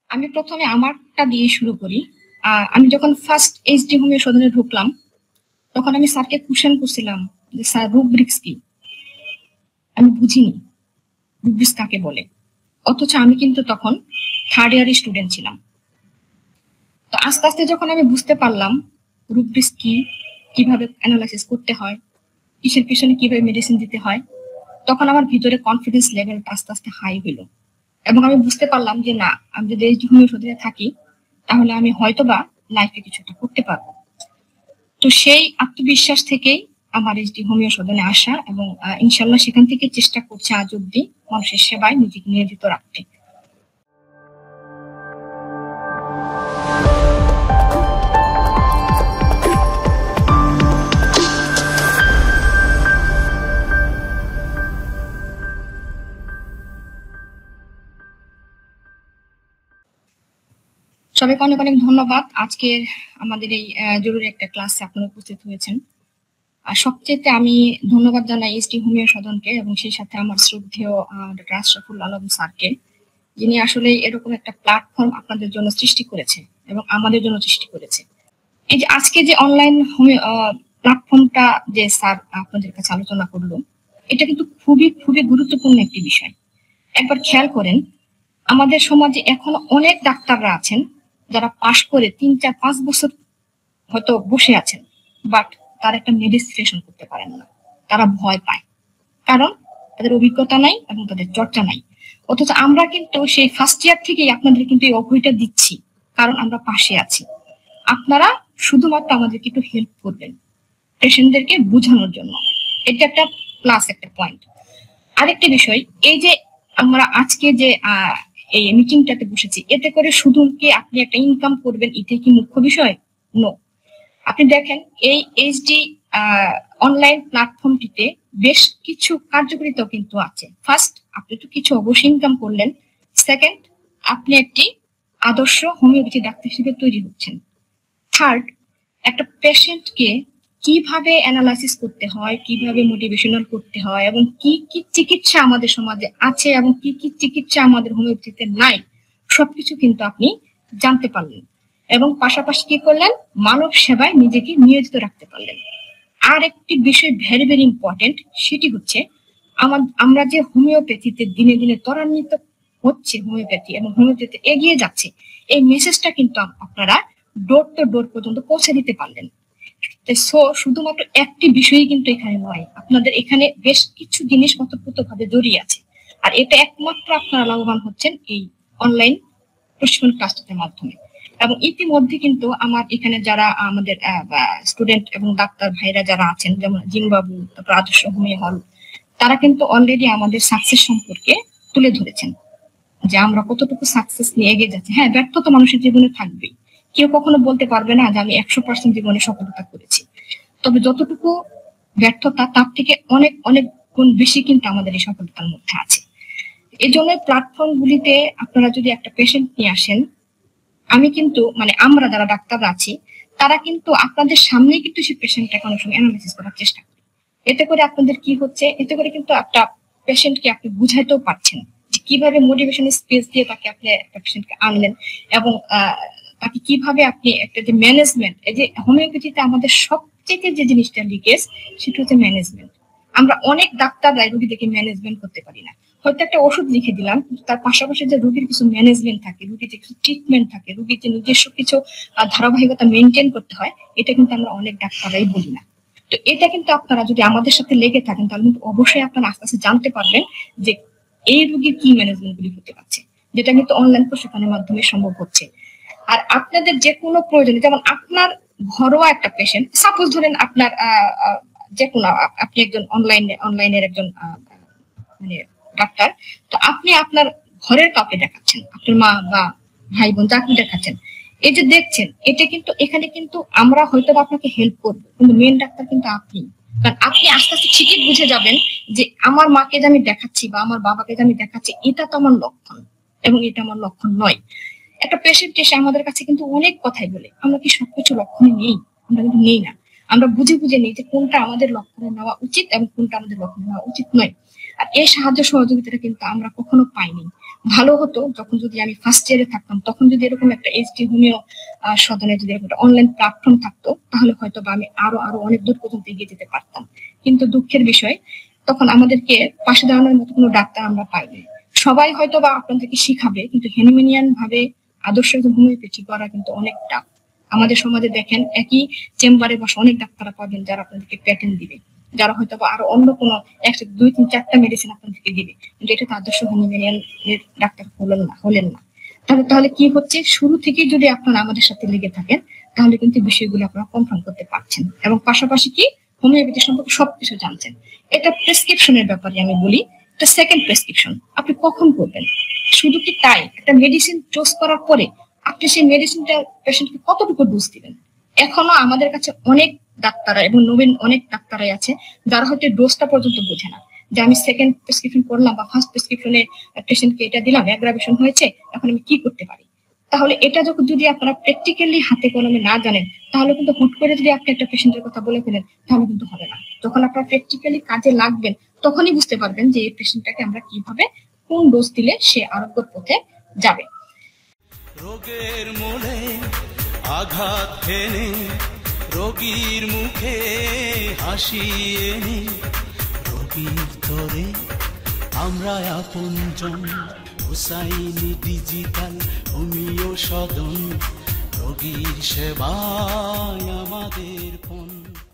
আমি প্রথমে আমারটা দিয়ে শুরু করি। আমি যখন ফার্স্ট এইচডি হোমিও সদনে ঢুকলাম তখন আমি স্যারকে কোশ্চেন করছিলাম যে স্যার রুব্রিক্স কি, আমি বুঝিনি রুব্রিক্স কাকে বলে। অথচ আমি কিন্তু তখন থার্ড ইয়ারের স্টুডেন্ট ছিলাম। তো আস্তে আস্তে যখন আমি বুঝতে পারলাম রুব্রিক্স কি, কিভাবে অ্যানালাইসিস করতে হয়, কিসের পিছনে কিভাবে মেডিসিন দিতে হয়, তখন আমার ভিতরে কনফিডেন্স লেভেল আস্তে আস্তে হাই হইলো এবং আমি বুঝতে পারলাম যে না, আমি যদি এইচডি হোমিও সদনে থাকি তাহলে আমি হয়তোবা লাইফে কিছু একটা করতে পারবো। তো সেই আত্মবিশ্বাস থেকেই আমার এইচডি হোমিও সদনে আসা এবং ইনশাল্লাহ সেখান থেকে চেষ্টা করছে আজ অব্দি মানুষের সেবায় নিজেকে নিয়োজিত রাখতে। সবাইকে অনেক অনেক ধন্যবাদ আজকের আমাদের এই জরুরি একটা ক্লাসে আপনারা উপস্থিত হয়েছেন। আর সবচেয়ে আমি ধন্যবাদ জানাই এইচডি হোমিও সদনকে এবং সেই সাথে আমার শ্রদ্ধেয় ডক্টর আশরাফুল আলম স্যারকে, যিনি আসলে এরকম একটা প্ল্যাটফর্ম আপনাদের জন্য সৃষ্টি করেছে এবং আমাদের জন্য সৃষ্টি করেছে। এই যে আজকে যে অনলাইন হোমিও প্ল্যাটফর্মটা যে স্যার আপনাদের কাছে আলোচনা করলো, এটা কিন্তু খুবই খুবই গুরুত্বপূর্ণ একটি বিষয়। একবার খেয়াল করেন, আমাদের সমাজে এখনো অনেক ডাক্তাররা আছেন যারা পাশ করে 3, 4, 5 বছর হয়তো বসে আছেন, বাট তারা একটা মেডিসিন করতে পারেন না। তারা ভয় পায়, কারণ তাদের অভিজ্ঞতা নাই এবং তাদের চর্চা নাই। অথচ আমরা কিন্তু সেই ফার্স্ট ইয়ার থেকেই আপনাদের কিন্তু এই অভয়টা দিচ্ছি, কারণ আমরা পাশে আছি। আপনারা শুধুমাত্র আমাদেরকে একটু হেল্প করবেন পেশেন্টদেরকে বোঝানোর জন্য। এটা একটা প্লাস একটা পয়েন্ট। আরেকটি বিষয়, এই যে আমরা আজকে যে এই মিটিংটাতে বসেছি, এতে করে শুধু কি আপনি একটা ইনকাম করবেন এটাই কি মুখ্য বিষয়? নো। আপনি দেখেন এই এইচডি অনলাইন প্ল্যাটফর্মটিতে বেশ কিছু কার্যকারিতাও কিন্তু আছে। ফার্স্ট, আপনি তো কিছু অবশ্যই ইনকাম করলেন। সেকেন্ড, আপনি একটি আদর্শ হোমিওপ্যাথি ডাক্তার হিসেবে তৈরি হচ্ছেন। থার্ড, একটা পেশেন্টকে কিভাবে অ্যানালাইসিস করতে হয়, কিভাবে মোটিভেশনাল করতে হয় এবং কি কি চিকিৎসা আমাদের সমাজে আছে এবং কি কি চিকিৎসা আমাদের হোমিওপ্যাথিতে নাই, সবকিছু কিন্তু আপনি জানতে পারলেন এবং পাশাপাশি কি করলেন, মানব সেবায় নিজেকে নিয়োজিত রাখতে পারলেন। আর একটি বিষয় ভেরি ভেরি ইম্পর্টেন্ট, সেটি হচ্ছে আমরা যে হোমিওপ্যাথিতে দিনে দিনে ত্বরান্বিত হচ্ছে হোমিওপ্যাথি এবং হোমিওপ্যাথি এগিয়ে যাচ্ছে, এই মেসেজটা কিন্তু আপনারা ডোর টু ডোর পর্যন্ত পৌঁছে দিতে পারলেন। সো শুধুমাত্র একটি বিষয়ই কিন্তু এখানে নয়, আপনাদের এখানে বেশ কিছু জিনিস ওতপ্রোতভাবে জড়িয়ে আছে। আর এটা একমাত্র আপনারা লাভবান হচ্ছেন এই অনলাইন প্রশিক্ষণ ক্লাসটার মাধ্যমে। এবং ইতিমধ্যে কিন্তু আমার এখানে যারা আমাদের স্টুডেন্ট এবং ডাক্তার ভাইরা যারা আছেন, যেমন জিনবাবু, তারপর আদর্শ হোমিও হল, তারা কিন্তু অলরেডি আমাদের সাকসেস সম্পর্কে তুলে ধরেছেন যে আমরা কতটুকু সাকসেস নিয়ে এগিয়ে যাচ্ছি। হ্যাঁ, ব্যর্থতা মানুষের জীবনে থাকবেই, কেউ কখনো বলতে পারবে না যে আমি 100% জীবনে সফলতা করেছি। তবে যতটুকু ব্যর্থতা তার থেকে অনেক অনেক গুণ বেশি কিন্তু আমাদের এই সফলতার মধ্যে আছে। এই জন্য প্ল্যাটফর্ম গুলিতে আপনারা যদি একটা পেশেন্ট নিয়ে আসেন, আমি কিন্তু আমরা যারা ডাক্তার আছি তারা কিন্তু আপনাদের সামনে কিন্তু সেই পেশেন্টটাকে অনেক সময় অ্যানালাইসিস করার চেষ্টা করি। এতে করে আপনাদের কি হচ্ছে, এতে করে কিন্তু একটা পেশেন্টকে আপনি বুঝাইতেও পারছেন যে কিভাবে মোটিভেশনাল স্পেস দিয়ে তাকে আপনি একটা পেশেন্টকে আনলেন এবং তাকে কিভাবে আপনি একটা যে ম্যানেজমেন্ট, এই যে হোমিওপ্যাথিতে আমাদের সবচেয়ে যে জিনিসটা লিকেজ সেটা হচ্ছে ম্যানেজমেন্ট। আমরা অনেক ডাক্তাররা রোগীদেরকে ম্যানেজমেন্ট করতে পারি না। হয়তো একটা ওষুধ লিখে দিলাম, তার পাশাপাশি যে রোগীর কিছু ম্যানেজমেন্ট থাকে, রোগীর যে কিছু ট্রিটমেন্ট থাকে, রোগীর যে নিজস্ব কিছু ধারাবাহিকতা মেনটেন করতে হয়, এটা কিন্তু আমরা অনেক ডাক্তাররাই বলি না। তো এটা কিন্তু আপনারা যদি আমাদের সাথে লেগে থাকেন তাহলে কিন্তু অবশ্যই আপনারা আস্তে আস্তে জানতে পারবেন যে এই রোগীর কি ম্যানেজমেন্ট গুলি হতে পারছে, যেটা কিন্তু অনলাইন প্রশিক্ষণের মাধ্যমে সম্ভব হচ্ছে। আর আপনাদের যে কোনো প্রয়োজনে, যেমন আপনার ঘরোয়া একটা পেশেন্ট, সাপোজ ধরেন আপনার যে কোনো আপনি একজন অনলাইনের একজন ডাক্তার, তো আপনি আপনার ঘরের কাউকে দেখাচ্ছেন, আপনার মা বা ভাই বোন যাকে দেখাচ্ছেন, এই যে দেখছেন, এটা কিন্তু এখানে কিন্তু আমরা হয়তো আপনাকে হেল্প করবো, কিন্তু মেন ডাক্তার কিন্তু আপনি। কারণ আপনি আস্তে আস্তে ঠিকই বুঝে যাবেন যে আমার মাকে যে আমি দেখাচ্ছি বা আমার বাবাকে যে আমি দেখাচ্ছি, এটা তো আমার লক্ষণ এবং এটা আমার লক্ষণ নয়। একটা পেশেন্ট এসে আমাদের কাছে কিন্তু অনেক কথাই বলে, আমরা কি সবকিছু লক্ষণে নেই? আমরা কিন্তু নেই না। আমরা বুঝে বুঝে নেই যে কোনটা আমাদের লক্ষণে নেওয়া উচিত এবং কোনটা আমাদের লক্ষণে নেওয়া উচিত নয়। আর এই সাহায্য সহযোগিতাটা কিন্তু আমরা কখনো পাইনি। ভালো হতো যখন যদি আমি ফার্স্ট ইয়ারে থাকতাম, তখন যদি এরকম একটা এইচডি হোমিও সদনে যদি এরকম একটা অনলাইন প্ল্যাটফর্ম থাকতো, তাহলে হয়তো বা আমি আরো অনেক দূর পর্যন্ত এগিয়ে যেতে পারতাম। কিন্তু দুঃখের বিষয়, তখন আমাদেরকে পাশে দাঁড়ানোর মতো কোনো ডাক্তার আমরা পাইনি। সবাই হয়তো বা আপনাদেরকে শিখাবে, কিন্তু হ্যানিম্যানিয়ান ভাবে আদর্শ হোমিওপ্যাথি করা কিন্তু অনেকটা। আমাদের সমাজে দেখেন একই চেম্বারে বসে অনেক ডাক্তাররা পাবেন যারা আপনাদেরকে প্যাটার্ন দিবে, যারা হয়তো বা আরো অন্য কোনো 1 2 3 4টা মেডিসিন আপনাদেরকে দিবে, কিন্তু এটা তো আদর্শ হোমিওপ্যাথিয়ান ডাক্তার হলেন না। তাহলে কি হচ্ছে, শুরু থেকে যদি আপনারা আমাদের সাথে লেগে থাকেন, তাহলে কিন্তু বিষয়গুলো আপনারা কনফার্ম করতে পারছেন, এবং পাশাপাশি কি হোমিওপ্যাথি সম্পর্কে সবকিছু জানছেন। এটা প্রেসক্রিপশনের ব্যাপারে আমি বলি, এটা সেকেন্ড প্রেসক্রিপশন আপনি কখন করবেন। শুধু কি তাই, একটা মেডিসিন চুজ করার পরে আপনি সেই মেডিসিনটা পেশেন্টকে কতটুকু ডোজ দিবেন। এখনো আমাদের কাছে অনেক ডাক্তাররা এবং নবীন অনেক ডাক্তারাই আছে যারা হয়তো ডোজটা পর্যন্ত বোঝে না, যে আমি সেকেন্ড প্রেসক্রিপশন করলাম বা ফার্স্ট প্রেসক্রিপশনে পেশেন্টকে এটা দিলাম, অ্যাগ্রাভেশন হয়েছে, এখন আমি কি করতে পারি। তাহলে এটা যদি আপনারা প্র্যাকটিক্যালি হাতে কলমে না জানেন, তাহলে কিন্তু হুট করে যদি আপনি একটা পেশেন্টের কথা বলে ফেলেন, তাহলে কিন্তু হবে না। যখন আপনারা প্র্যাকটিক্যালি কাজে লাগবেন, তখনই বুঝতে পারবেন যে এই পেশেন্টটাকে আমরা কিভাবে কোন ডোজ দিলে সে আরোগ্যের পথে যাবে। রোগের মূলে আঘাত হেনে রোগীর মুখে হাসি এনে রোগীর তরে আমরা আপনজন। হুসাইনি ডিজিটাল হোমিও সদন, রোগীর সেবায় আমাদের পণ।